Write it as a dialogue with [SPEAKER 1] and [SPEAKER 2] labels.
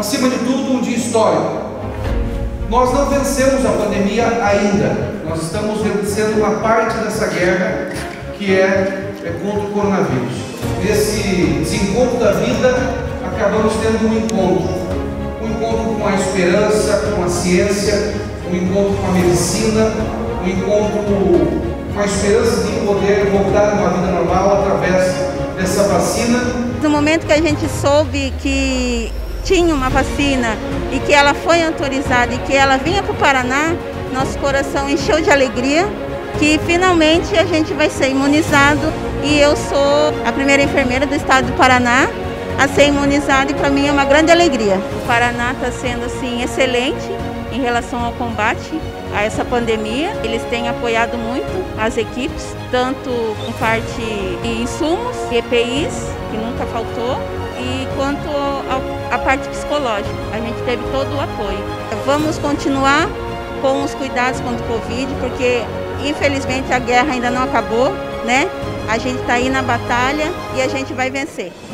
[SPEAKER 1] acima de tudo, um dia histórico. Nós não vencemos a pandemia ainda. Nós estamos vencendo uma parte dessa guerra que é contra o coronavírus. Nesse desencontro da vida, acabamos tendo um encontro com a esperança, com a ciência, um encontro com a medicina, um encontro com a esperança de poder voltar a uma vida normal através dessa vacina.
[SPEAKER 2] No momento que a gente soube que tinha uma vacina e que ela foi autorizada e que ela vinha para o Paraná, nosso coração encheu de alegria que finalmente a gente vai ser imunizado, e eu sou a primeira enfermeira do estado do Paraná a ser imunizada, e para mim é uma grande alegria. O Paraná está sendo assim excelente em relação ao combate a essa pandemia. Eles têm apoiado muito as equipes, tanto em parte de insumos, EPIs, que nunca faltou, e quanto a parte psicológica. A gente teve todo o apoio. Vamos continuar com os cuidados contra o Covid, porque infelizmente a guerra ainda não acabou, né? A gente está aí na batalha e a gente vai vencer.